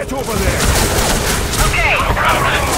Get over there! Okay! Around.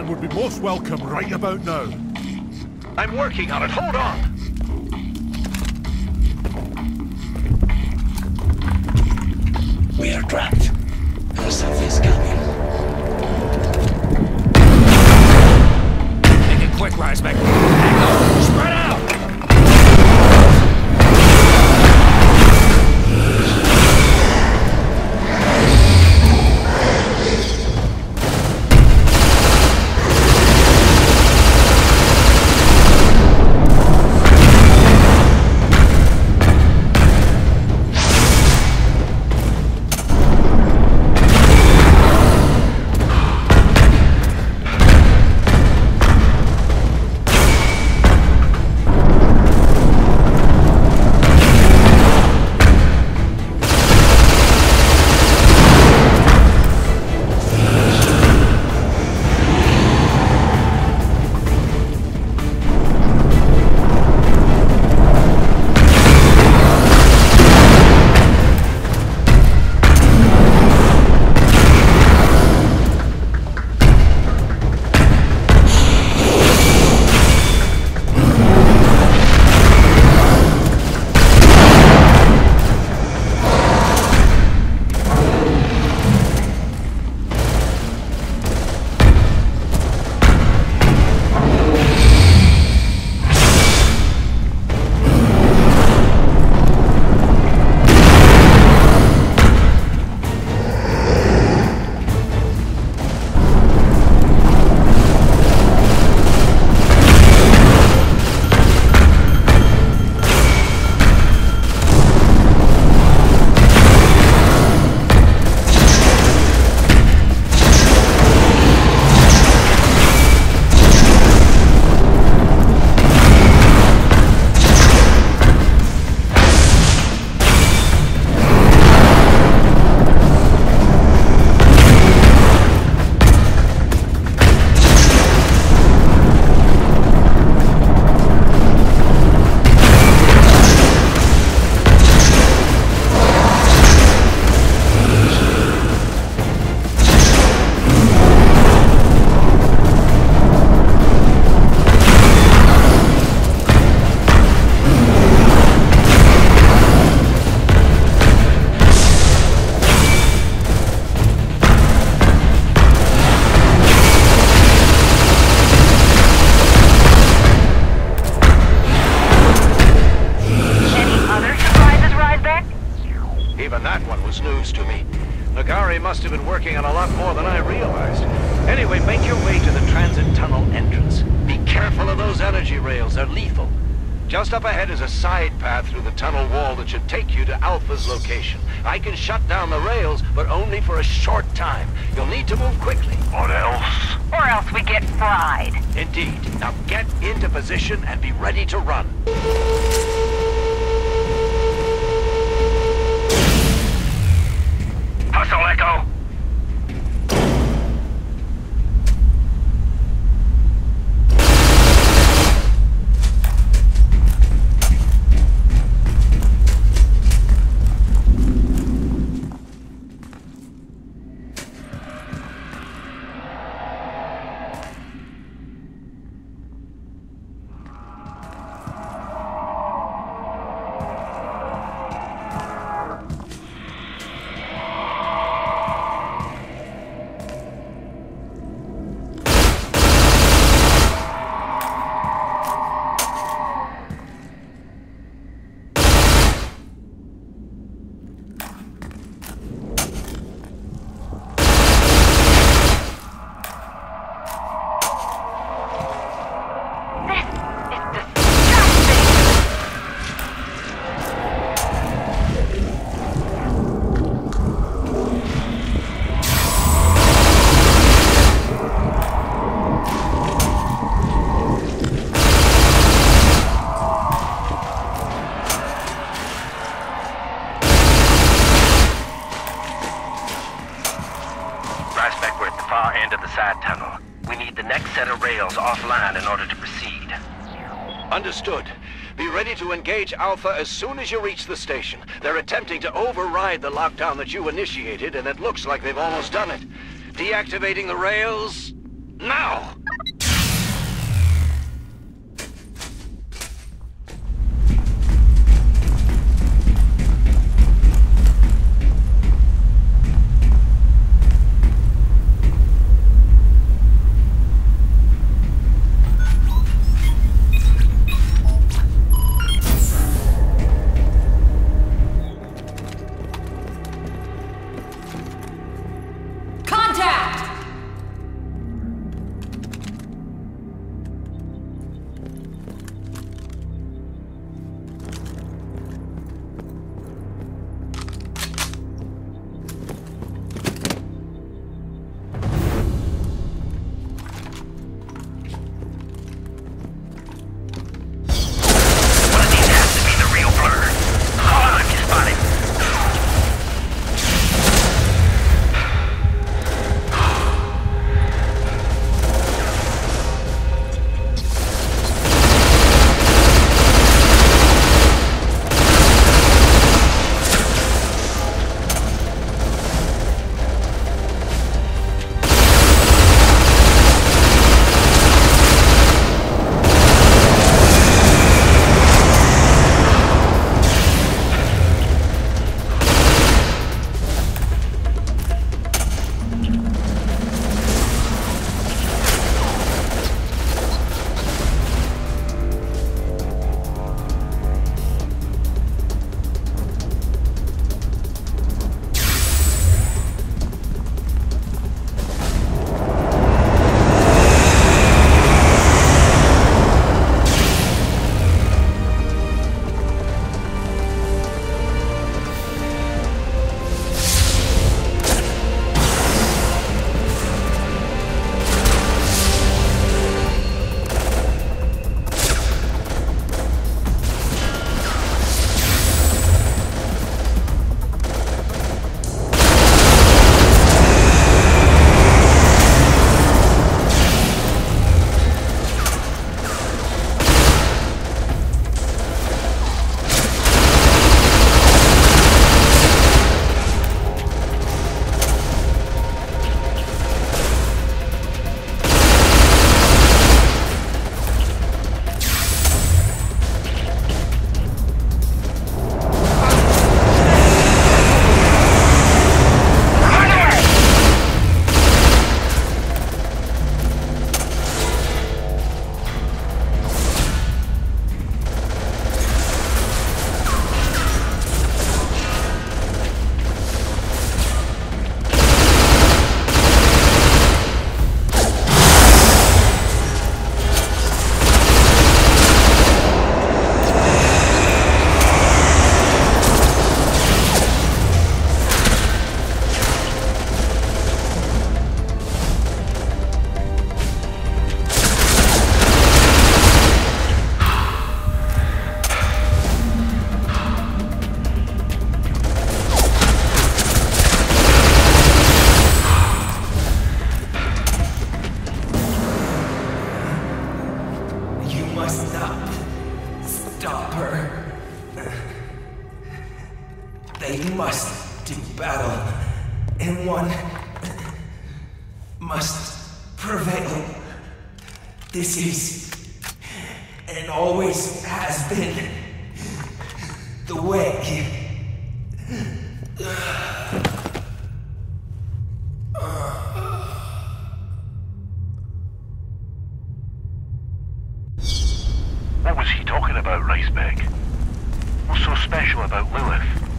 man would be most welcome right about now. I'm working on it. Hold on. We are trapped. Our something is coming. Make it quick, Reisbeck. Hang on. Spread out! Must have been working on a lot more than I realized. Anyway, make your way to the transit tunnel entrance. Be careful of those energy rails, they're lethal. Just up ahead is a side path through the tunnel wall that should take you to Alpha's location. I can shut down the rails, but only for a short time. You'll need to move quickly. What else? Or else we get fried. Indeed. Now get into position and be ready to run. Hustle, Echo! side tunnel. We need the next set of rails offline in order to proceed. Understood. Be ready to engage Alpha as soon as you reach the station. They're attempting to override the lockdown that you initiated, and it looks like they've almost done it. Deactivating the rails Now! They must do battle, and one must prevail. This is, and always has been, the way. What was he talking about, Ricebeck? What's so special about Lilith?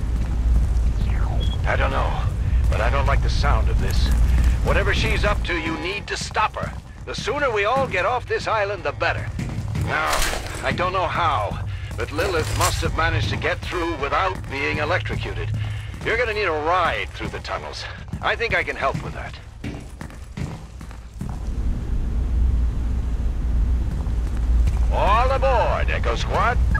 I don't know, but I don't like the sound of this. Whatever she's up to, you need to stop her. The sooner we all get off this island, the better. Now, I don't know how, but Lilith must have managed to get through without being electrocuted. You're gonna need a ride through the tunnels. I think I can help with that. All aboard, Echo Squad.